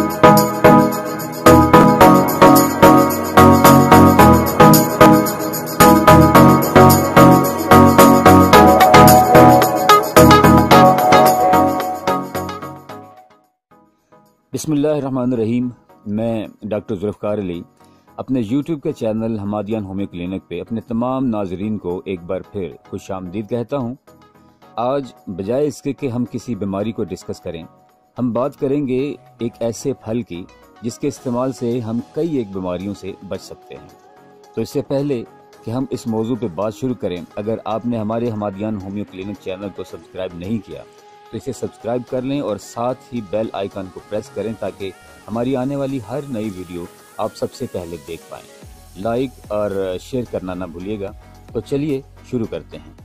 بسم اللہ الرحمن الرحیم۔ میں ڈاکٹر ذوالفقار علی اپنے یوٹیوب کے چینل حمادیان ہومیو کلینک پہ اپنے تمام ناظرین کو ایک بار پھر خوش آمدید کہتا ہوں۔ آج بجائے اس کے کہ ہم کسی بیماری کو ڈسکس کریں، ہم بات کریں گے ایک ایسے پھل کی جس کے استعمال سے ہم کئی ایک بیماریوں سے بچ سکتے ہیں۔ تو اس سے پہلے کہ ہم اس موضوع پہ بات شروع کریں، اگر آپ نے ہمارے حمادیان ہومیو کلینک چینل کو سبسکرائب نہیں کیا تو اسے سبسکرائب کر لیں اور ساتھ ہی بیل آئیکن کو پریس کریں تاکہ ہماری آنے والی ہر نئی ویڈیو آپ سب سے پہلے دیکھ پائیں۔ لائک اور شیئر کرنا نہ بھولیے گا۔ تو چلیے شروع کرتے ہیں۔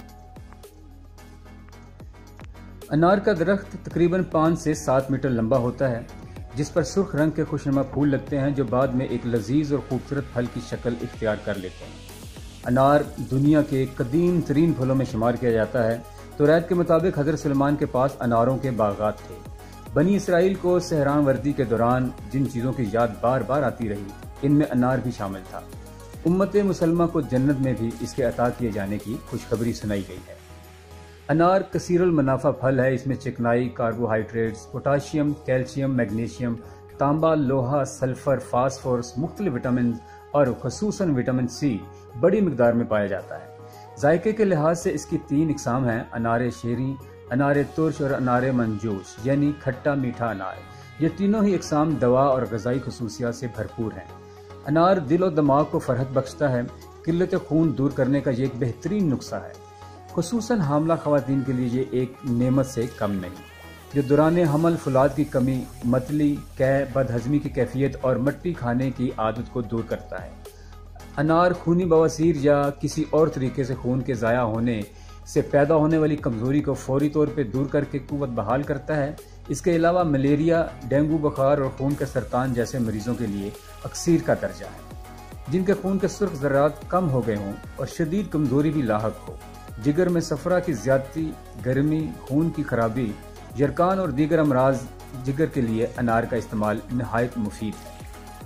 انار کا درخت تقریباً 5 سے 7 میٹر لمبا ہوتا ہے، جس پر سرخ رنگ کے خوشنما پھول لگتے ہیں جو بعد میں ایک لذیذ اور خوبصورت پھل کی شکل اختیار کر لیتے ہیں۔ انار دنیا کے قدیم ترین پھلوں میں شمار کیا جاتا ہے۔ توریت کے مطابق حضرت سلیمان کے پاس اناروں کے باغات تھے۔ بنی اسرائیل کو صحران ورزی کے دوران جن چیزوں کی یاد بار بار آتی رہی، ان میں انار بھی شامل تھا۔ امت مسلمہ کو جنت میں بھی اس کے عطا کیے جانے کی خوشخبری سنائی گئی ہے۔ انار کثیر المنافع پھل ہے۔ اس میں چکنائی، کاربوہائیڈریٹس، پوٹاشیم، کیلشیم، میگنیشیم، تانبا، لوہا، سلفر، فاسفورس، مختلف وٹامنز اور خصوصاً وٹامن سی بڑی مقدار میں پایا جاتا ہے۔ ذائقے کے لحاظ سے اس کی 3 اقسام ہیں: انار شیریں، انار ترش اور انار منجوش، یعنی کھٹا میٹھا انار۔ یہ تینوں ہی اقسام دوا اور غذائی خصوصیات سے بھرپور ہیں۔ انار دل و دماغ کو فرحت بخشتا ہے۔ قلت خون دور کرنے کا یہ ایک بہترین نسخہ ہے۔ خصوصاً حاملہ خواتین کے لیے یہ ایک نعمت سے کم نہیں، جو دوران حمل فولاد کی کمی، متلی، قے، بد ہضمی کی کیفیت اور مٹی کھانے کی عادت کو دور کرتا ہے۔ انار خونی بواسیر یا کسی اور طریقے سے خون کے ضائع ہونے سے پیدا ہونے والی کمزوری کو فوری طور پہ دور کر کے قوت بحال کرتا ہے۔ اس کے علاوہ ملیریا، ڈینگو بخار اور خون کے سرطان جیسے مریضوں کے لیے اکسیر کا درجہ ہے۔ جن کے خون کے سرخ ذرات کم ہو گئے ہوں اور شدید کمزوری بھی لاحق ہو، جگر میں صفرا کی زیادتی، گرمی، خون کی خرابی، یرقان اور دیگر امراض، جگر کے لیے انار کا استعمال نہایت مفید ہے۔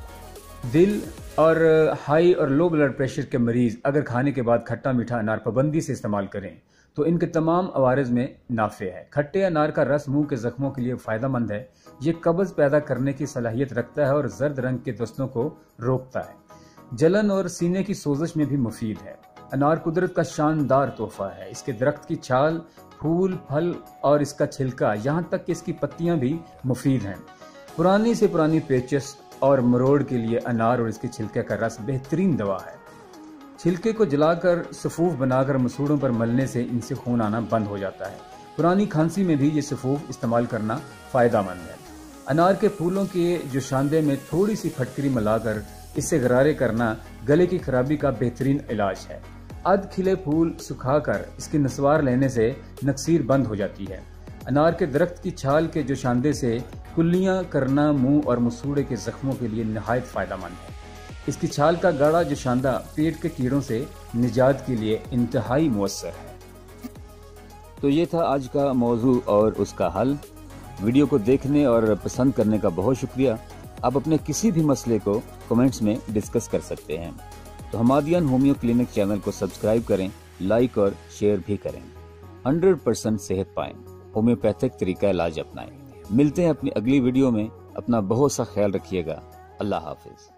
دل اور ہائی اور لو بلڈ پریشر کے مریض اگر کھانے کے بعد کھٹا میٹھا انار پابندی سے استعمال کریں تو ان کے تمام عوارض میں نافع ہے۔ کھٹے انار کا رس منہ کے زخموں کے لیے فائدہ مند ہے۔ یہ قبض پیدا کرنے کی صلاحیت رکھتا ہے اور زرد رنگ کے دستوں کو روکتا ہے۔ جلن اور سینے کی سوزش میں بھی مفید ہے۔ انار قدرت کا شاندار تحفہ ہے۔ اس کے درخت کی چھال، پھول، پھل اور اس کا چھلکا، یہاں تک کہ اس کی پتیاں بھی مفید ہیں۔ پرانی سے پرانی پیچس اور مروڑ کے لیے انار اور اس کے چھلکے کا رس بہترین دوا ہے۔ چھلکے کو جلا کر سفوف بنا کر مسوڑوں پر ملنے سے ان سے خون آنا بند ہو جاتا ہے۔ پرانی کھانسی میں بھی یہ سفوف استعمال کرنا فائدہ مند ہے۔ انار کے پھولوں کے جوشاندے میں تھوڑی سی پھٹکری ملا کر اس سے غرارے کرنا گلے کی خرابی کا بہترین علاج ہے۔ ادھ کھلے پھول سکھا کر اس کی نسوار لینے سے نکسیر بند ہو جاتی ہے۔ انار کے درخت کی چھال کے جوشاندے سے کلیاں کرنا منہ اور مسوڑے کے زخموں کے لیے نہایت فائدہ مند ہے۔ اس کی چھال کا گاڑھا جوشاندہ پیٹ کے کیڑوں سے نجات کے لیے انتہائی مؤثر ہے۔ تو یہ تھا آج کا موضوع اور اس کا حل۔ ویڈیو کو دیکھنے اور پسند کرنے کا بہت شکریہ۔ آپ اپنے کسی بھی مسئلے کو کمنٹس میں ڈسکس کر سکتے ہیں۔ تو حمادیان ہومیو کلینک چینل کو سبسکرائب کریں، لائک اور شیئر بھی کریں۔ 100% صحت پائیں، ہومیوپیتھک طریقہ علاج اپنائیں۔ ملتے ہیں اپنی اگلی ویڈیو میں۔ اپنا بہت سا خیال رکھیے گا۔ اللہ حافظ۔